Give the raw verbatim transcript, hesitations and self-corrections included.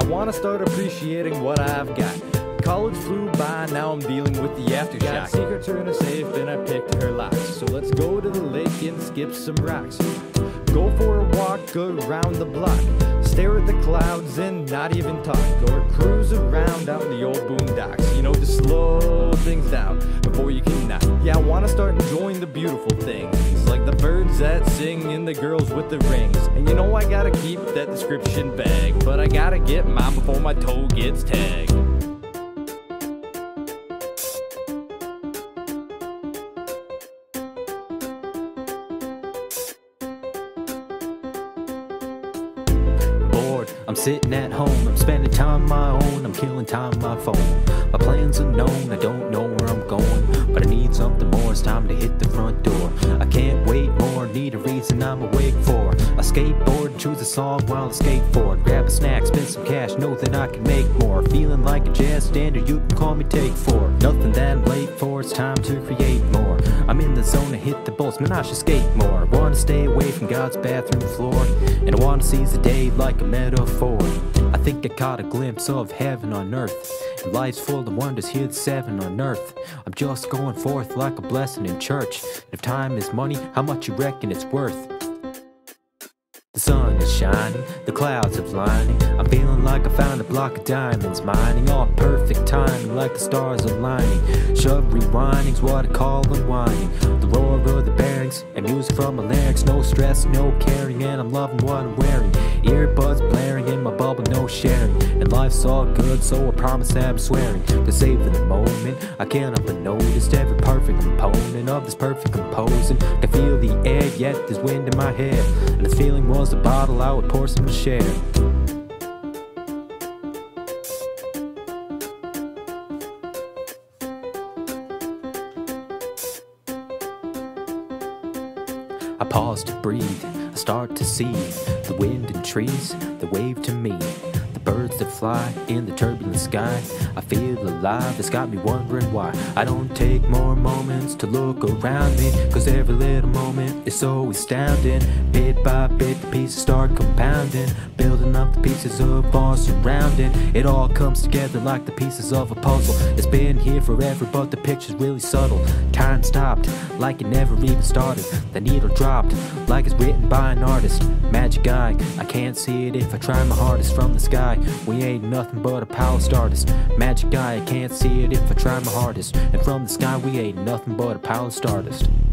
wanna start appreciating what I've got. College flew by, now I'm dealing with the aftershock. Got secrets are in a safe, and I picked her locks. So let's go to the lake and skip some rocks. Go for a walk around the block. Stare at the clouds and not even talk. Or cruise around out in the old boondocks. You know, just slow things down before you can knock. Yeah, I wanna start enjoying the beautiful things, like the birds that sing and the girls with the rings. And you know I gotta keep that description vague, but I gotta get mine before my toe gets tagged. I'm sitting at home, I'm spending time on my own, I'm killing time on my phone. My plans unknown, I don't know where I'm going, but I need something more, it's time to hit the front door. I can't wait more, need a reason I'm awake for. I skateboard, choose a song while I skateboard. Grab a snack, spend some cash, know that I can make more. Feeling like a jazz standard, you can call me Take Four. Nothing that I'm late for, it's time to create more. I'm in the zone to hit the bolts, man I should skate more. I wanna stay away from God's bathroom floor, and I wanna seize the day like a metaphor. I think I caught a glimpse of heaven on earth, and life's full of wonders, here the seven on earth. I'm just going forth like a blessing in church, and if time is money, how much you reckon it's worth? The sun is shining, the clouds are blinding. I'm feeling like I found a block of diamonds mining. All perfect timing, like the stars aligning. Shove rewinding's what I call unwinding. The roar of the Bergs and music from my lyrics. No stress, no caring, and I'm loving what I'm wearing. Earbuds blaring in my bubble, no sharing. And life's all good, so I promise that I'm swearing to savor the moment. I can't help but notice every perfect component of this perfect composing. Can feel the air, yet there's wind in my head, and this feeling was a bottle I would pour some to share. I pause to breathe, I start to see the wind and trees that wave to me, the birds that fly in the turbulent sky. I feel alive, it's got me wondering why I don't take more moments to look around me, cause every little moment is so astounding. Bit by bit the pieces start compounding, building up the pieces of our surrounding. It all comes together like the pieces of a puzzle. It's been here forever, but the picture's really subtle. Time stopped like it never even started. The needle dropped like it's written by an artist. Magic eye, I can't see it if I try my hardest. From the sky, we ain't nothing but a pile of stardust. Magic eye, I can't see it if I try my hardest. And from the sky, we ain't nothing but a pile of stardust.